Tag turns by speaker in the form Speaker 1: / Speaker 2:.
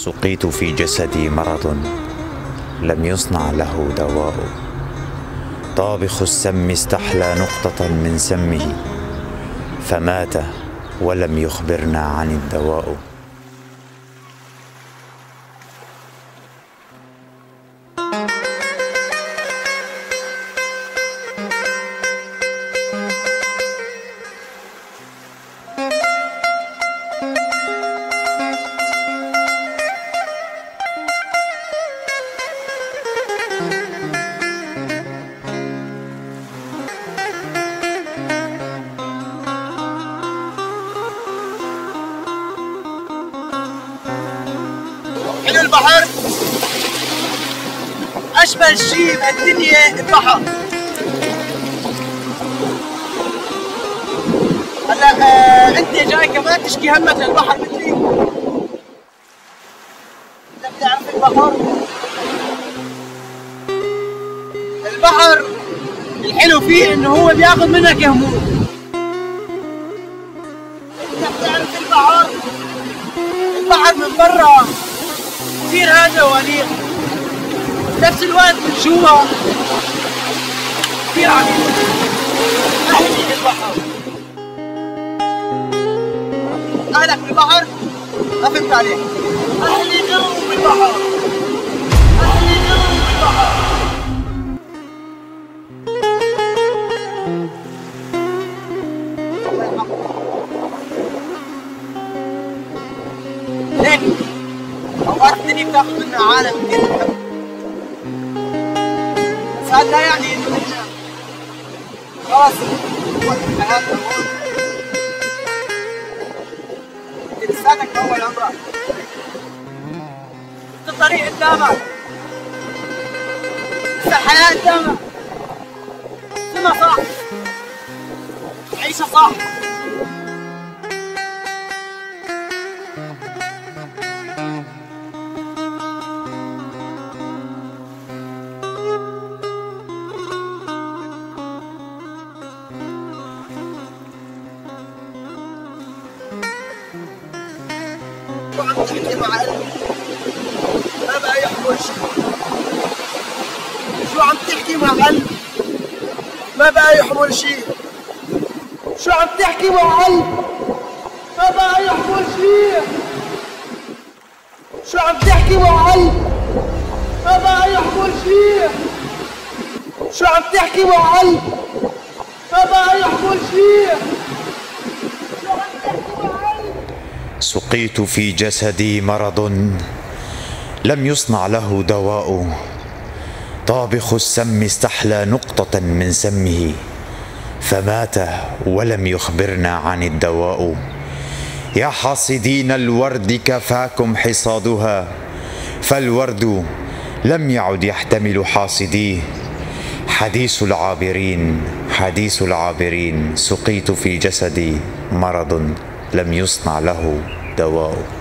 Speaker 1: سقيت في جسدي مرض لم يصنع له دواء. طابخ السم استحلى نقطة من سمه فمات ولم يخبرنا عن الدواء.
Speaker 2: حلو البحر، أجمل شيء بهالدنيا البحر. هلا أنت جاي كمان تشكي همك للبحر مثلي؟ أنت بتعرف البحر الحلو فيه إنه هو بياخذ منك هموم. أنت بتعرف البحر من برا كثير هادئ وأنيق، بنفس الوقت من جوا كثير عميق. أهلي البحر، أهلك بالبحر؟ ما فهمت عليك. أهلي جو بالبحر، أهلي جو بالبحر. الله يرحمه. هيك أوقات الدنيا بتاخذ منا عالم كثير بنحبه، بس هذا لا يعني إنه نحن خلص نوقف حياتنا هون. أنت لساتك بأول عمرك، لسه الطريق قدامك، لسه الحياة قدامك. سمها صح، عيشها صح. شو عم تحكي مع قلبي؟ ما بقى يحمل شيء. شو عم تحكي مع قلبي؟ ما بقى يحمل شيء. شو عم تحكي مع قلبي؟ ما بقى يحمل شيء. شو عم تحكي مع قلبي؟ ما بقى يحمل شيء. شو عم تحكي مع قلبي؟ ما بقى يحمل شيء.
Speaker 1: سقيت في جسدي مرض لم يصنع له دواء. طابخ السم استحلى نقطة من سمه فمات ولم يخبرنا عن الدواء. يا حاصدين الورد كفاكم حصادها فالورد لم يعد يحتمل حاصديه. حديث العابرين حديث العابرين، سقيت في جسدي مرض لم يصنع له دواء.